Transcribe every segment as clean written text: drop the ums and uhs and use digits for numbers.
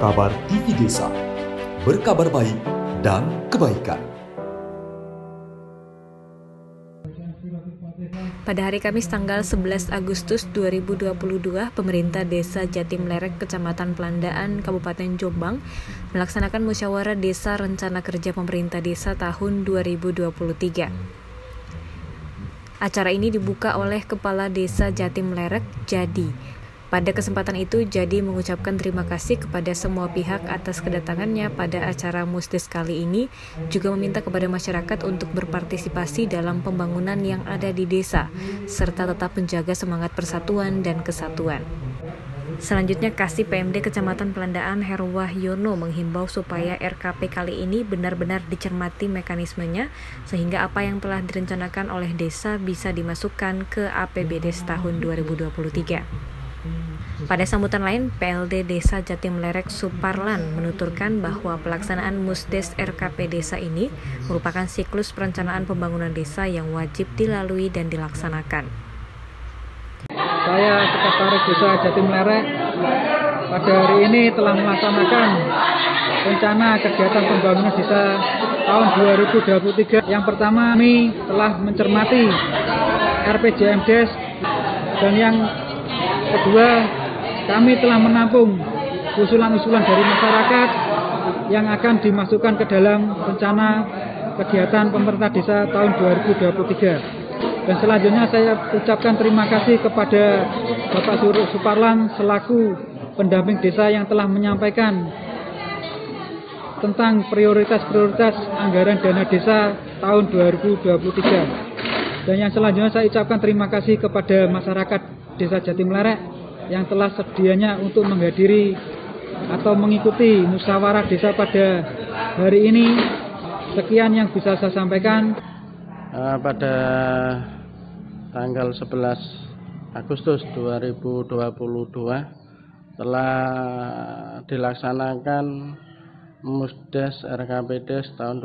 Kabar TV Desa, berkabar baik dan kebaikan. Pada hari Kamis tanggal 11 Agustus 2022, pemerintah Desa Jatimlerek, Kecamatan Pelandaan, Kabupaten Jombang melaksanakan musyawarah desa rencana kerja pemerintah desa tahun 2023. Acara ini dibuka oleh Kepala Desa Jatimlerek, Jadi. Pada kesempatan itu, Jadi mengucapkan terima kasih kepada semua pihak atas kedatangannya pada acara Musdes kali ini, juga meminta kepada masyarakat untuk berpartisipasi dalam pembangunan yang ada di desa, serta tetap menjaga semangat persatuan dan kesatuan. Selanjutnya, Kasih PMD Kecamatan Pelandaan Herwahyono menghimbau supaya RKP kali ini benar-benar dicermati mekanismenya, sehingga apa yang telah direncanakan oleh desa bisa dimasukkan ke APBD tahun 2023. Pada sambutan lain, PLD Desa Jatimlerek Suparlan menuturkan bahwa pelaksanaan Musdes RKP Desa ini merupakan siklus perencanaan pembangunan desa yang wajib dilalui dan dilaksanakan. Saya Sekretaris Desa Jatimlerek pada hari ini telah melaksanakan rencana kegiatan pembangunan desa tahun 2023. Yang pertama, kami telah mencermati RPJMdes, dan yang kedua, kami telah menampung usulan-usulan dari masyarakat yang akan dimasukkan ke dalam rencana kegiatan pemerintah desa tahun 2023. Dan selanjutnya saya ucapkan terima kasih kepada Bapak Suparlan selaku pendamping desa yang telah menyampaikan tentang prioritas-prioritas anggaran dana desa tahun 2023. Dan yang selanjutnya saya ucapkan terima kasih kepada masyarakat Desa Jatimlerek yang telah sedianya untuk menghadiri atau mengikuti musyawarah desa pada hari ini. Sekian yang bisa saya sampaikan. Pada tanggal 11 Agustus 2022 telah dilaksanakan Musdes RKPDes tahun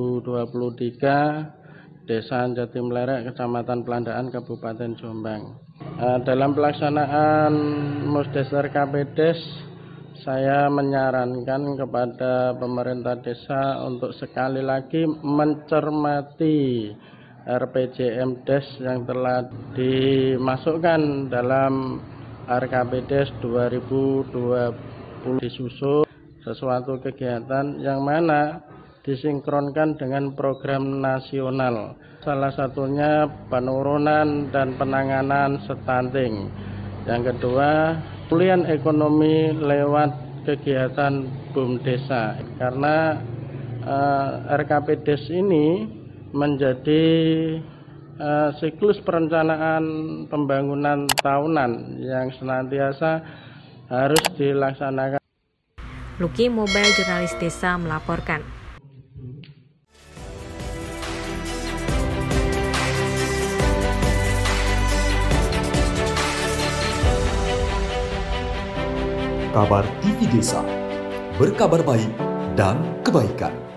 2023 Desa Jatimlerek, Kecamatan Pelandaan, Kabupaten Jombang. Dalam pelaksanaan Musdes RKPDes, saya menyarankan kepada pemerintah desa untuk sekali lagi mencermati RPJMdes yang telah dimasukkan dalam RKPDes 2020, disusun sesuatu kegiatan yang mana disinkronkan dengan program nasional. Salah satunya penurunan dan penanganan stunting. Yang kedua, pemulihan ekonomi lewat kegiatan BUM desa. Karena RKPDes ini menjadi siklus perencanaan pembangunan tahunan yang senantiasa harus dilaksanakan. Luki Mobile, jurnalis desa, melaporkan. Kabar TV Desa, berkabar baik dan kebaikan.